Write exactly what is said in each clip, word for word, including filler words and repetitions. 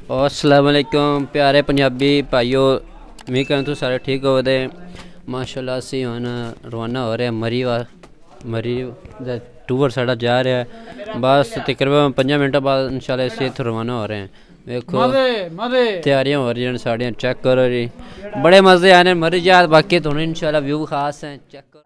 अस्सलाम वालेकुम प्यारे पंजाबी भाइयों, उम्मीद करं तुम सारे ठीक हो दे। माशाल्लाह असी हुण रवाना हो रहे हैं मरी वा मरी दा टूर साढ़ा जा रहा है। बस तकरीबन पंजा मिनट बाद इंशाल्लाह असी इत्थों रवाना हो रहे हैं। देखो तैयारियां हो रही हैं साड़ियां, चेक करो जी, बड़े मज़े आने मरी जा। बाकी थोड़ा इंशाल्लाह व्यू खास हैं, चेक करो।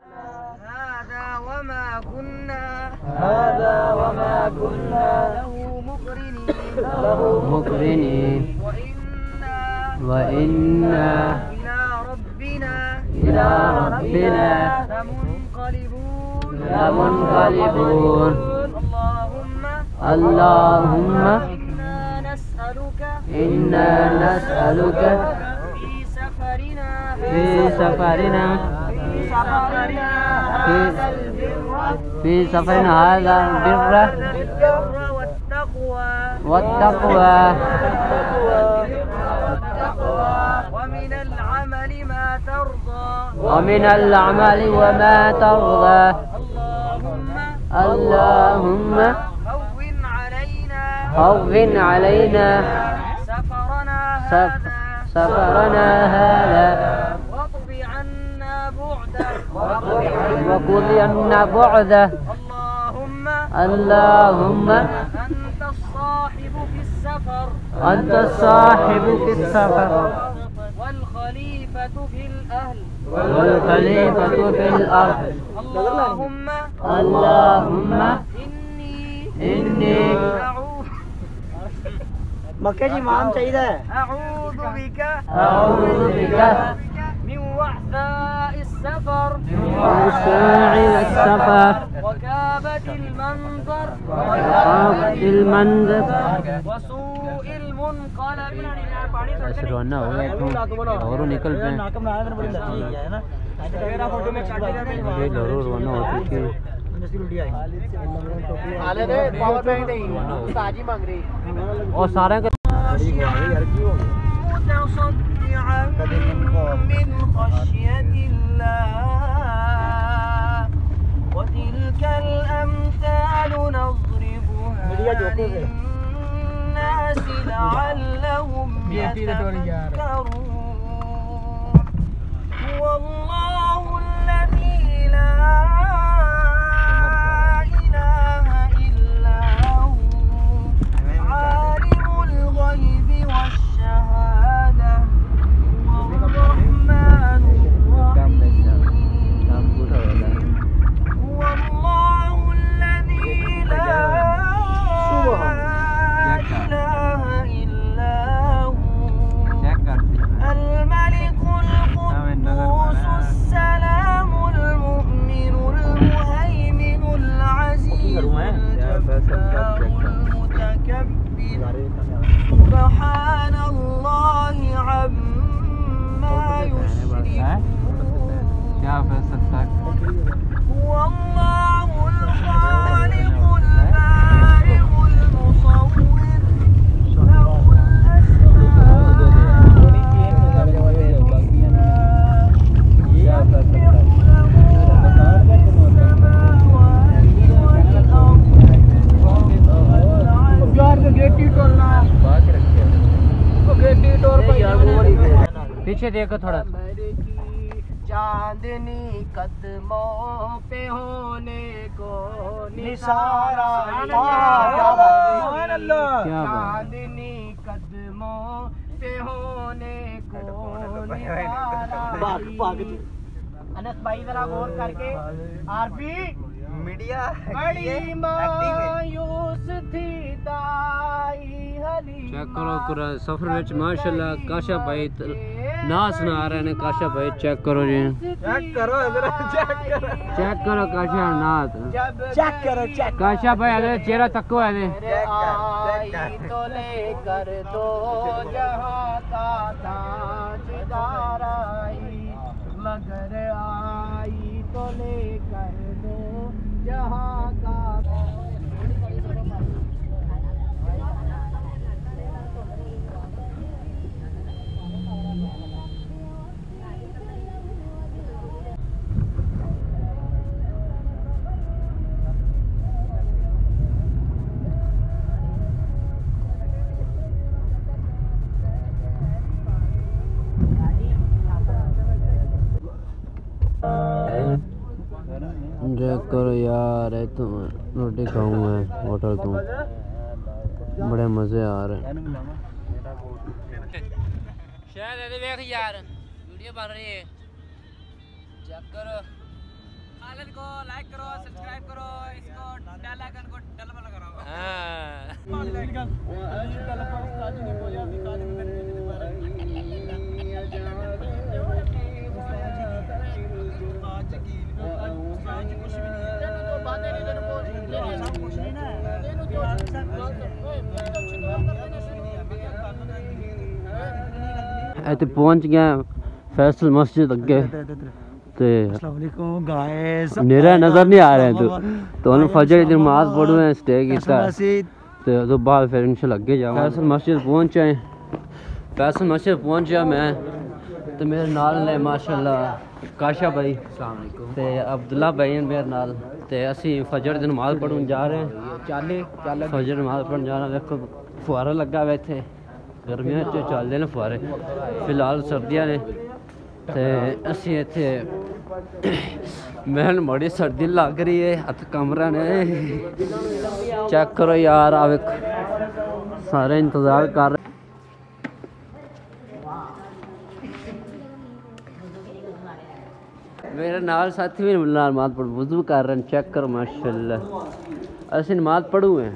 मुकरिनीन व इन्ना इला रब्बिना लमुनक़लिबून। अल्लाहुम्मा इन्ना नस्अलुका फी सफरिना फी सफरिना हाज़ा बिर्रा वत्तक़वा ومن العمل وما ترضى। اللهم هون علينا سفرنا هذا وقضي عنا بعده। اللهم أنت الصاحب في السفر والخليفة في الأهل والخليفة في الأرض। اللهم اللهم إني मक्के जी इमाम चाहिए। अऊज़ु बिका अऊज़ु बिका मिन वहशाइस सफर वहशाइस सफर वकाबतिल मंज़र वकाबतिल मंज़र वसूइल मुनक़लब। ऐसे रवाना हो गए और निकल पे ये लोरो रवाना हो चुकी है। और सारे सुब्हान अल्लाह अम्मा युश्रिकून। क्या फैसला वल्लाहुल खालिकुल बारिउल मुसव्विर लहुल पीछे देखो थोड़ा। चांदनी कदमों पे होने को निसारा, चांदनी कदमों पे होने को निसारा। अनस भाई जरा गौर करके आरपी मीडिया बड़ी मायूस थी दाई हली। चेक करो करो सफर में माशाल्लाह काशा भाई नाच ना आ रहे हैं। काशा भाई चेक करो जी, चेक करो इधर, चेक करो चेक करो काशा नाच चेक करो चेक। काशा भाई अरे चेहरा तको है दे तो लेकर दो जहां का ताजदार आई, मगर आई तो लेकर दो जहां का। करो यार, है तुम रोटी खाऊं मैं होटल तुम, बड़े मजे आ रहे हैं। शायद देख यार वीडियो बन रही है, चेक करो। खालिद को लाइक करो, सब्सक्राइब करो, इसको बेल आइकन को डबल करो। इतने पहुंच गया फैसल मस्जिद अगे ते मेरा नजर नहीं आ रहा है, तो तो फजर की नमाज पढ़ू है, स्टे किया ते तो बाद फिर इंशाल्लाह अगे जाऊँ। फैसल मस्जिद पहुंचा है, फैसल मस्जिद पहुंचा मैं तो मेरे नाल ने माशाल्लाह काशा भाई ते अब्दुल्ला भाई मेरे नाल ते असी फजर की नमाज पढ़न जा रहे हैं। चाले चाले फजर नमाज पढ़न जा रहे हैं। देखो फुहारा लगा हुआ इतने, गर्मियों च चलते हैं फुहारे, फिलहाल सर्दियाँ ने ते असी इतने मैन बड़ी सर्दी लग रही है, हथ कमरा ने चेक करो यार, आ सारे इंतजार कर रहे। मेरे नाल साथी भी नमाज पढ़ वुज़ू कर रहे हैं, चेक करो माशाल्लाह असी नमाज पढ़ू हैं।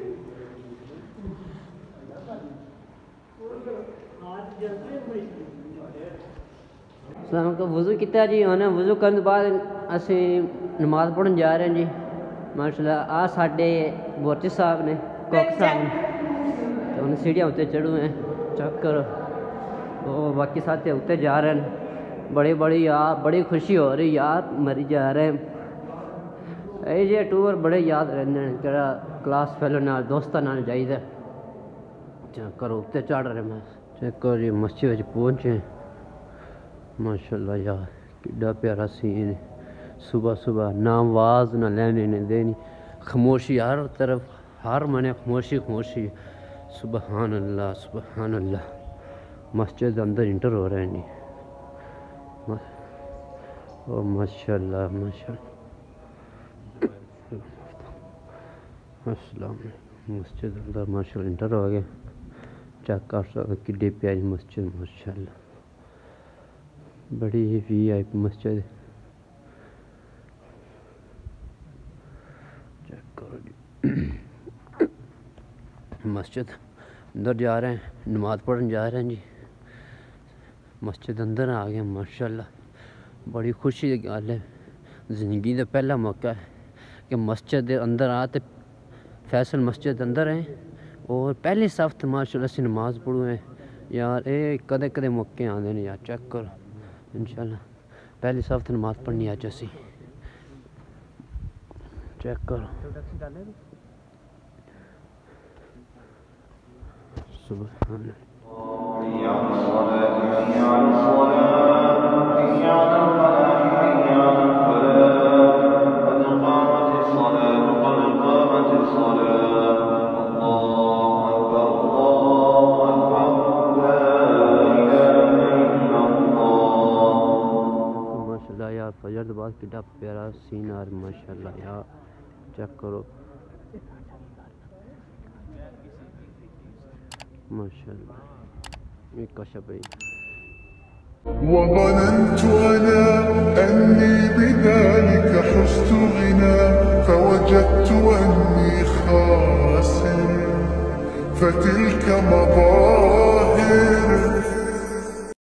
को वुज़ू किया जी, उन्हें वुज़ू करने के बाद असी नमाज पढ़न जा रहे हैं जी माशाल्लाह। आ साडे बोरची साहब ने कोक साहब ने तो उन्हें सीढ़ियाँ उत्ते चढ़ू हैं, चेक करो। वो बाकी साथी उत्ते जा रहे हैं, बड़ी बड़ी यार बड़ी खुशी हो रही यार, मरी जा रहे हैं ये टूर बड़े याद रहते हैं, जरा क्लास फेलो नाल दोस्तां नाल जाइदा। चेक करो उत्ते चढ़ रहे मैं, चेक करो जी मस्जिद पहुंचे माशाल्लाह यार, किड्डा प्यारा सीन है। सुबह सुबह ना आवाज़ ना लेने ने देनी, खामोशी हर तरफ, हर मने खामोशी खामोशी। सुबहान अल्लाह सुबहान अल्लाह। मस्जिद अंदर इंटर हो रहे हैं जी, ओ माशाल्लाह माशाल्लाह। अस्सलाम मस्जिद अंदर माशाल्लाह इंटर हो गए, चेक कर सकते किड्डी प्यारी मस्जिद माशाल्लाह, बड़ी ही वी आई पी मस्जिद। चेक करो जी मस्जिद अंदर जा रहे हैं, नमाज पढ़ने जा रहे हैं जी। मस्जिद अंदर आ गए माशाल्लाह, बड़ी खुशी की गल है, जिंदगी का पहला मौका है कि मस्जिद के अंदर आ तो फैसल मस्जिद अंदर है और पहली सफ्त माशाल्लाह से नमाज पढ़ू है यार। ये कदे कदे मौके आते हैं यार, चेक करो इंशाल्लाह पहली सफ्त नमाज पढ़नी अज असी, चेक करो। सुभान फजर के बाद कितना प्यारा सीन आ रहा माशाल्लाह यार, चेक करो माशाल्लाह। ये कशफ है। وظننت أنا أني بذلك حزت غنى فوجدت أني خاسر فتلك مظاهر